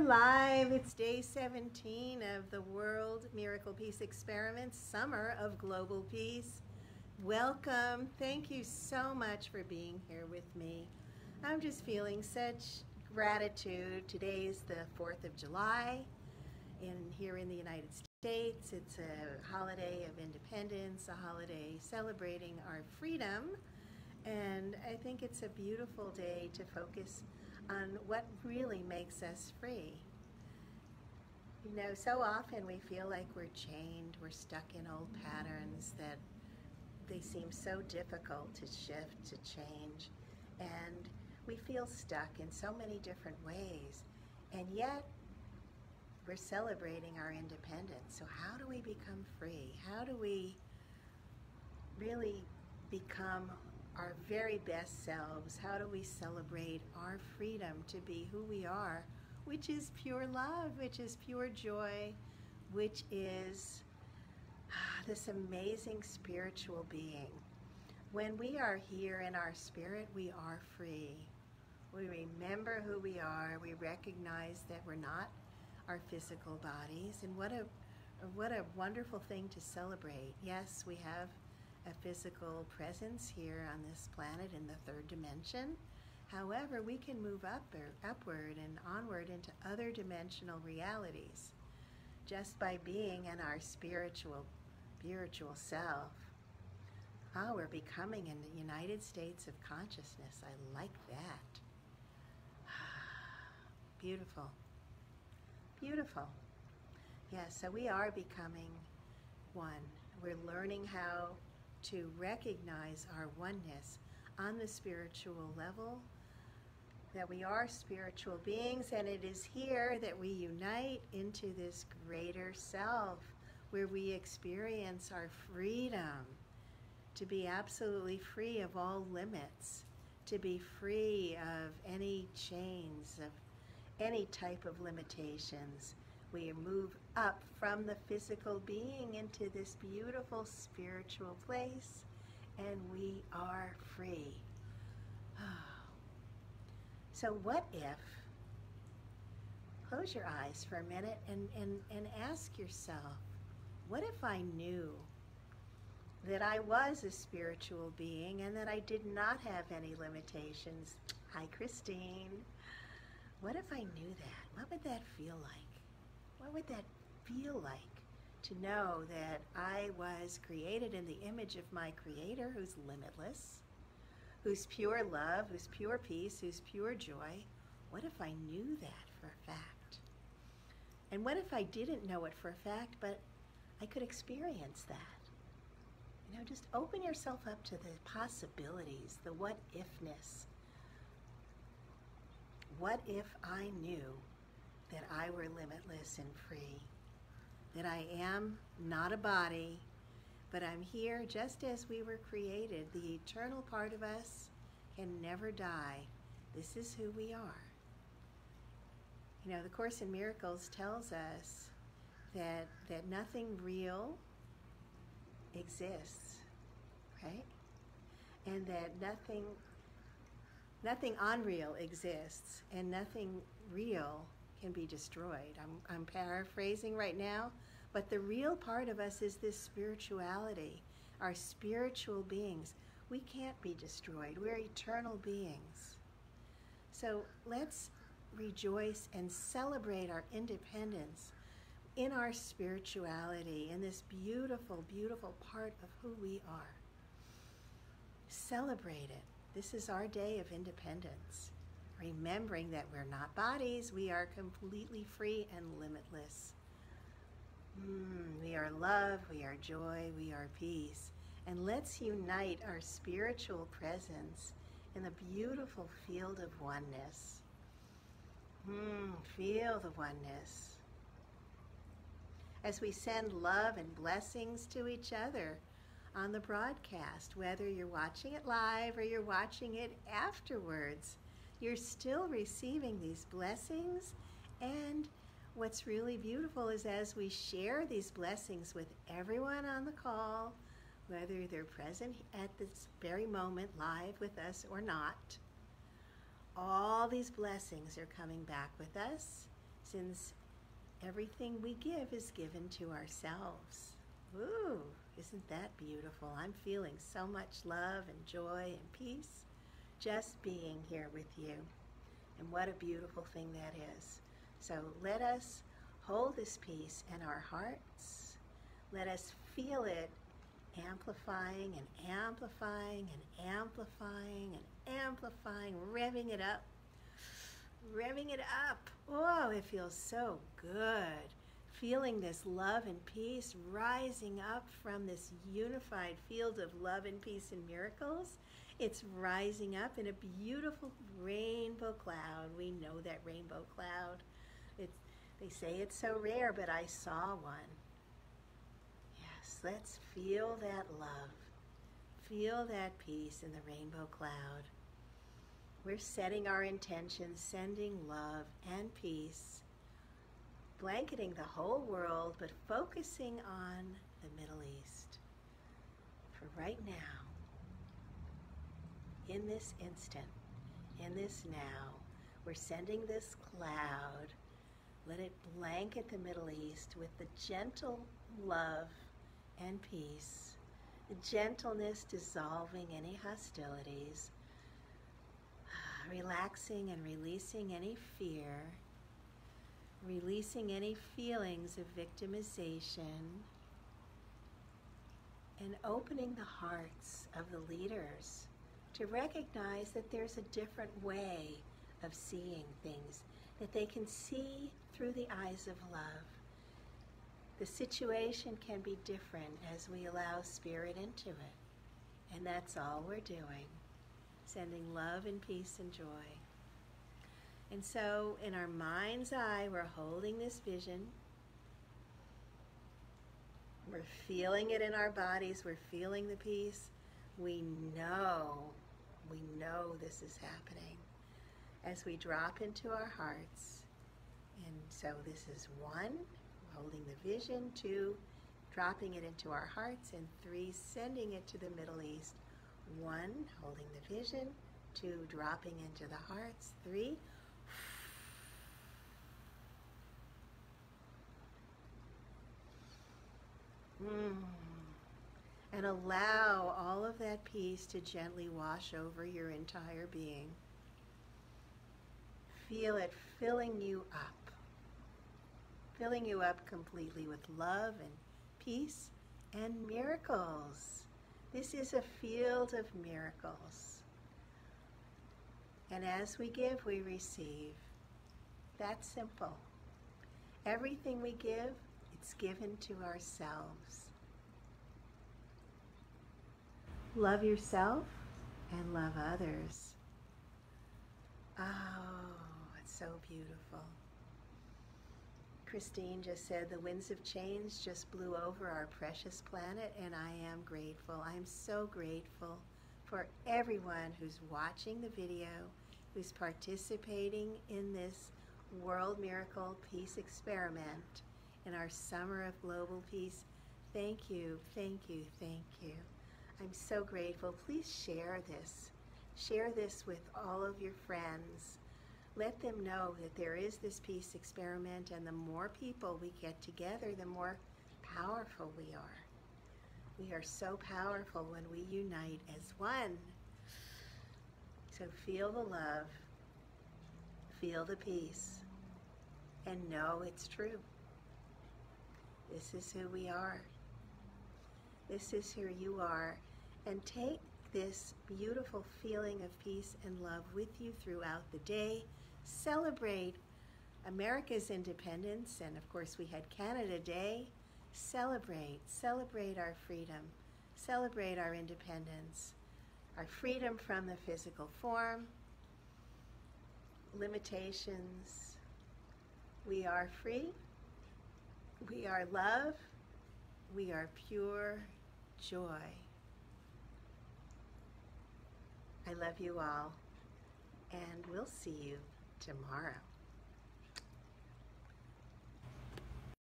live. It's day 17 of the World Miracle Peace Experiment Summer of Global Peace. Welcome. Thank you so much for being here with me. I'm just feeling such gratitude. Today is the 4th of July here in the United States. It's a holiday of independence, a holiday celebrating our freedom. And I think it's a beautiful day to focus on what really makes us free. You know, so often we feel like we're chained, we're stuck in old patterns that they seem so difficult to shift, to change, and we feel stuck in so many different ways, and yet we're celebrating our independence. So how do we become free? How do we really become our very best selves? How do we celebrate our freedom to be who we are, which is pure love, which is pure joy, which is this amazing spiritual being. When we are here in our spirit, we are free. We remember who we are. We recognize that we're not our physical bodies, and what a wonderful thing to celebrate. Yes, we have a physical presence here on this planet in the third dimension. However, we can move upward and onward into other dimensional realities just by being in our spiritual self. Oh, we're becoming in the United States of consciousness. I like that. Beautiful. Beautiful. Yes, so we are becoming one. We're learning how to recognize our oneness on the spiritual level, that we are spiritual beings, and it is here that we unite into this greater self where we experience our freedom to be absolutely free of all limits, to be free of any chains, of any type of limitations. We move up from the physical being into this beautiful spiritual place, and we are free. So what if, close your eyes for a minute and ask yourself, what if I knew that I was a spiritual being and that I did not have any limitations? Hi, Christine. What if I knew that? What would that feel like? What would that feel like to know that I was created in the image of my Creator, who's limitless, who's pure love, who's pure peace, who's pure joy? What if I knew that for a fact? And what if I didn't know it for a fact, but I could experience that? You know, just open yourself up to the possibilities, the what-ifness. What if I knew that I were limitless and free, that I am not a body, but I'm here just as we were created. The eternal part of us can never die. This is who we are. You know, the Course in Miracles tells us that nothing real exists, right? And that nothing unreal exists, and nothing real can be destroyed. I'm paraphrasing right now, but the real part of us is this spirituality, our spiritual beings. We can't be destroyed. We're eternal beings. So let's rejoice and celebrate our independence in our spirituality, in this beautiful, beautiful part of who we are. Celebrate it. This is our day of independence. Remembering that we're not bodies, we are completely free and limitless. We are love, we are joy, we are peace. And let's unite our spiritual presence in the beautiful field of oneness. Feel the oneness. As we send love and blessings to each other on the broadcast, whether you're watching it live or you're watching it afterwards, you're still receiving these blessings. And what's really beautiful is as we share these blessings with everyone on the call, whether they're present at this very moment live with us or not, all these blessings are coming back with us since everything we give is given to ourselves. Ooh, isn't that beautiful? I'm feeling so much love and joy and peace just being here with you. And what a beautiful thing that is. So let us hold this peace in our hearts. Let us feel it amplifying and amplifying and amplifying and amplifying, revving it up. Revving it up. Oh, it feels so good. Feeling this love and peace rising up from this unified field of love and peace and miracles. It's rising up in a beautiful rainbow cloud. We know that rainbow cloud. They say it's so rare, but I saw one. Yes, let's feel that love. Feel that peace in the rainbow cloud. We're setting our intentions, sending love and peace, blanketing the whole world, but focusing on the Middle East. For right now, in this instant, in this now, we're sending this cloud. Let it blanket the Middle East with the gentle love and peace, the gentleness dissolving any hostilities, relaxing and releasing any fear, releasing any feelings of victimization, and opening the hearts of the leaders to recognize that there's a different way of seeing things, that they can see through the eyes of love. The situation can be different as we allow spirit into it. And that's all we're doing, sending love and peace and joy. And so in our mind's eye, we're holding this vision. We're feeling it in our bodies. We're feeling the peace. We know this is happening as we drop into our hearts. And so this is 1, holding the vision, 2, dropping it into our hearts, and 3, sending it to the Middle East. 1, holding the vision, 2, dropping into the hearts, 3, and allow all of that peace to gently wash over your entire being. Feel it filling you up completely with love and peace and miracles. This is a field of miracles. And as we give, we receive. That's simple. Everything we give, it's given to ourselves. Love yourself and love others. Oh, it's so beautiful. Christine just said the winds of change just blew over our precious planet, and I am grateful. I'm so grateful for everyone who's watching the video, who's participating in this World Miracle Peace Experiment in our Summer of Global Peace. Thank you, thank you, thank you. I'm so grateful. Please share this. Share this with all of your friends. Let them know that there is this peace experiment, and the more people we get together, the more powerful we are. We are so powerful when we unite as one. So feel the love, feel the peace, and know it's true. This is who we are. This is who you are. And take this beautiful feeling of peace and love with you throughout the day. Celebrate America's independence, and of course we had Canada Day. Celebrate our freedom. Celebrate our independence, our freedom from the physical form, limitations. We are free. We are love. We are pure joy. I love you all, and we'll see you tomorrow.